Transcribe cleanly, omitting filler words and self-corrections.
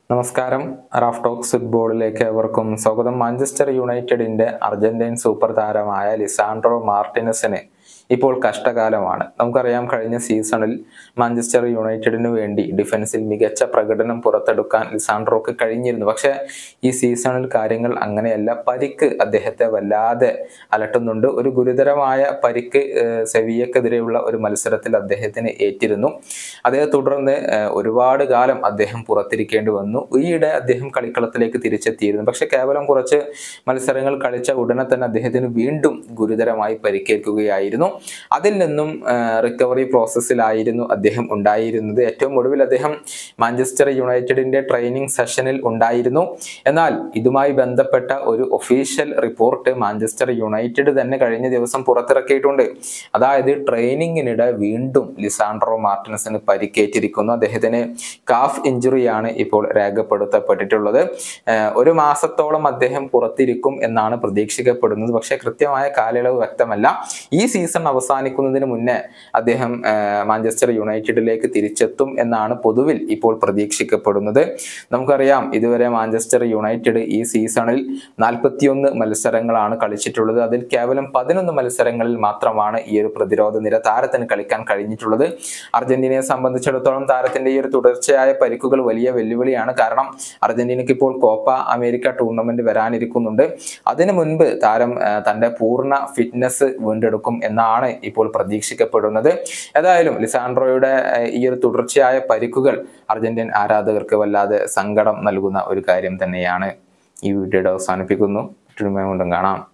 നമസ്കാരം. Raf talks ഫുട്ബോളിലേക്ക് ഏവർക്കും സ്വാഗതം. മാഞ്ചസ്റ്റർ യുണൈറ്റഡിന്റെ അർജന്റീൻ സൂപ്പർ താരമായ ലിസാൻഡ്രോ മാർട്ടിനസിന് ഇപ്പോൾ കഷ്ടകാലമാണ്. നമുക്കറിയാം, കഴിഞ്ഞ സീസണിൽ മാഞ്ചസ്റ്റർ യുണൈറ്റഡിനു വേണ്ടി ഡിഫൻസിൽ മികച്ച പ്രകടനം പുറത്തെടുക്കാൻ ലിസാൻഡ്രോക്ക് കഴിഞ്ഞിരുന്നു. പക്ഷേ ഈ സീസണിൽ കാര്യങ്ങൾ അങ്ങനെയല്ല. പരിക്ക് അദ്ദേഹത്തെ വല്ലാതെ അലട്ടുന്നുണ്ട്. ഒരു ഗുരുതരമായ പരിക്ക് സെവിയ്യക്കെതിരെയുള്ള ഒരു മത്സരത്തിൽ അദ്ദേഹത്തിന് ഏറ്റിരുന്നു. അതേ തുടർന്ന് ഒരുപാട് കാലം അദ്ദേഹം പുറത്തിരിക്കേണ്ടി വന്നു. ഈയിടെ അദ്ദേഹം കളിക്കളത്തിലേക്ക് തിരിച്ചെത്തിയിരുന്നു. പക്ഷെ കേവലം കുറച്ച് മത്സരങ്ങൾ കളിച്ച ഉടനെ തന്നെ അദ്ദേഹത്തിന് വീണ്ടും ഗുരുതരമായി പരിക്കേൽക്കുകയായിരുന്നു. അതിൽ നിന്നും റിക്കവറി പ്രോസസ്സിലായിരുന്നു അദ്ദേഹം ഉണ്ടായിരുന്നത്. ഏറ്റവും ഒടുവിൽ അദ്ദേഹം മാഞ്ചസ്റ്റർ യുണൈറ്റഡിന്റെ ട്രെയിനിങ് സെഷനിൽ ഉണ്ടായിരുന്നു. എന്നാൽ ഇതുമായി ബന്ധപ്പെട്ട ഒരു ഒഫീഷ്യൽ റിപ്പോർട്ട് മാഞ്ചസ്റ്റർ യുണൈറ്റഡ് തന്നെ കഴിഞ്ഞ ദിവസം പുറത്തിറക്കിയിട്ടുണ്ട്. അതായത് ട്രെയിനിങ്ങിനിടെ വീണ്ടും ലിസാൻഡ്രോ മാർട്ടിനസിന് പരിക്കേറ്റിരിക്കുന്നു. അദ്ദേഹത്തിന് കാഫ് ഇഞ്ചുറിയാണ് ഇപ്പോൾ രേഖപ്പെടുത്തപ്പെട്ടിട്ടുള്ളത്. ഒരു മാസത്തോളം അദ്ദേഹം പുറത്തിരിക്കും എന്നാണ് പ്രതീക്ഷിക്കപ്പെടുന്നത്. പക്ഷേ കൃത്യമായ കാലയളവ് വ്യക്തമല്ല. ഈ സീസൺ അവസാനിക്കുന്നതിന് മുന്നേ അദ്ദേഹം മാഞ്ചസ്റ്റർ യുണൈറ്റഡിലേക്ക് തിരിച്ചെത്തും എന്നാണ് പൊതുവിൽ ഇപ്പോൾ പ്രതീക്ഷിക്കപ്പെടുന്നത്. നമുക്കറിയാം, ഇതുവരെ മാഞ്ചസ്റ്റർ യുണൈറ്റഡ് ഈ സീസണിൽ 41 മത്സരങ്ങളാണ് കളിച്ചിട്ടുള്ളത്. അതിൽ കേവലം 11 മത്സരങ്ങളിൽ മാത്രമാണ് ഈ ഒരു പ്രതിരോധ നിര താരത്തിന് കളിക്കാൻ കഴിഞ്ഞിട്ടുള്ളത്. അർജന്റീനയെ സംബന്ധിച്ചിടത്തോളം താരത്തിന്റെ ഈ ഒരു തുടർച്ചയായ പരിക്കുകൾ വലിയ വെല്ലുവിളിയാണ്. കാരണം അർജന്റീനയ്ക്ക് ഇപ്പോൾ കോപ്പ അമേരിക്ക ടൂർണമെന്റ് വരാനിരിക്കുന്നുണ്ട്. അതിനു മുൻപ് താരം തന്റെ പൂർണ്ണ ഫിറ്റ്നസ് വീണ്ടെടുക്കും എന്നാണ് ഇപ്പോൾ പ്രതീക്ഷിക്കപ്പെടുന്നത്. ഏതായാലും ലിസാൻഡ്രോയുടെ ഈ ഒരു തുടർച്ചയായ പരിക്കുകൾ അർജന്റീൻ ആരാധകർക്ക് വല്ലാതെ സങ്കടം നൽകുന്ന ഒരു കാര്യം തന്നെയാണ്. ഈ വീഡിയോയുടെ അവസാനിപ്പിക്കുന്നു. കാണാം.